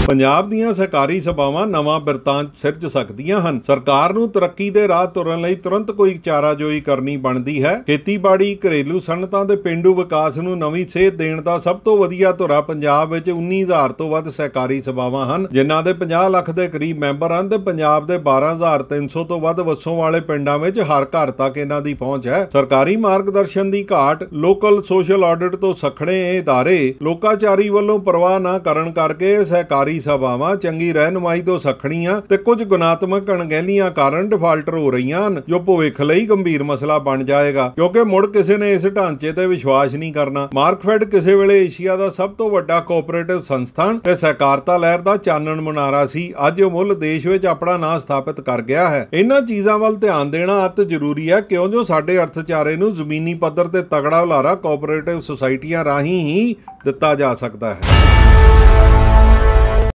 ਪੰਜਾਬ ਦੀਆਂ ਸਹਿਕਾਰੀ ਸਭਾਵਾਂ ਨਵਾਂ ਬਿਰਤਾਂਤ ਸਿਰਜ ਸਕਦੀਆਂ ਹਨ। ਸਰਕਾਰ ਨੂੰ ਤਰੱਕੀ ਦੇ ਰਾਹ ਤੁਰਨ ਲਈ ਤੁਰੰਤ ਕੋਈ ਚਾਰਾਜੋਈ ਕਰਨੀ ਬਣਦੀ ਹੈ। ਖੇਤੀਬਾੜੀ, ਘਰੇਲੂ ਸਨਅਤਾਂ ਤੇ ਪੇਂਡੂ ਵਿਕਾਸ ਨੂੰ ਨਵੀਂ ਸੇਧ ਦੇਣ ਦਾ ਸਭ ਤੋਂ ਵਧੀਆ ਧੁਰਾ ਪੰਜਾਬ ਵਿੱਚ 19,000 ਤੋਂ ਵੱਧ ਸਹਿਕਾਰੀ ਸਭਾਵਾਂ ਹਨ, ਜਿਨ੍ਹਾਂ ਦੇ 50 ਲੱਖ ਦੇ ਕਰੀਬ ਮੈਂਬਰ ਹਨ ਤੇ ਪੰਜਾਬ ਦੇ 12,300 ਤੋਂ ਵੱਧ ਵਸੋਂ ਵਾਲੇ ਪਿੰਡਾਂ ਵਿੱਚ ਹਰ ਘਰ ਤੱਕ ਇਹਨਾਂ ਦੀ ਪਹੁੰਚ ਹੈ। ਸਰਕਾਰੀ ਮਾਰਗਦਰਸ਼ਨ ਦੀ ਘਾਟ, ਲੋਕਲ ਸੋਸ਼ਲ ਆਡਿਟ ਤੋਂ ਸਖਣੇ ਇਹ ਅਦਾਰੇ ਲੋਕਾਚਾਰੀ ਵੱਲੋਂ ਪਰਵਾਹ ਨਾ ਕਰਨ ਕਰਕੇ ਸਹਿਕਾਰੀ ਸਭਾਵਾਂ ਚੰਗੀ ਰਹਿਨੁਮਾਈ ਤੋਂ ਸਖਣੀਆਂ ਤੇ ਕੁਝ ਗੁਣਾਤਮਕ ਅਣਗਹਿਲੀਆਂ ਕਾਰਨ ਡਿਫਾਲਟਰ ਹੋ ਰਹੀਆਂ ਹਨ, ਜੋ ਭਵਿੱਖ ਲਈ ਗੰਭੀਰ ਮਸਲਾ ਬਣ ਜਾਏਗਾ, ਕਿਉਂਕਿ ਮੁੜ ਕਿਸੇ ਨੇ ਇਸ ਢਾਂਚੇ ਤੇ ਵਿਸ਼ਵਾਸ ਨਹੀਂ ਕਰਨਾ। ਮਾਰਕਫੈਡ ਕਿਸੇ ਵੇਲੇ ਏਸ਼ੀਆ ਦਾ ਸਭ ਤੋਂ ਵੱਡਾ ਕੋਆਪਰੇਟਿਵ ਸੰਸਥਾਨ ਤੇ ਸਹਿਕਾਰਤਾ ਲਹਿਰ ਦਾ ਚਾਨਣ ਮੁਨਾਰਾ ਸੀ। ਅੱਜ ਉਹ ਮੁੱਲ ਦੇਸ਼ ਵਿੱਚ ਆਪਣਾ ਨਾਂ ਸਥਾਪਿਤ ਕਰ ਗਿਆ ਹੈ। ਇਹਨਾਂ ਚੀਜ਼ਾਂ ਵੱਲ ਧਿਆਨ ਦੇਣਾ ਅਤ ਜ਼ਰੂਰੀ ਹੈ, ਕਿਉਂ ਜੋ ਸਾਡੇ ਅਰਥਚਾਰੇ ਨੂੰ ਜ਼ਮੀਨੀ ਪੱਧਰ ਤੇ ਤਗੜਾ ਹੁਲਾਰਾ ਕੋਆਪਰੇਟਿਵ ਸੁਸਾਇਟੀਆਂ ਰਾਹੀਂ ਹੀ ਦਿੱਤਾ ਜਾ ਸਕਦਾ ਹੈ।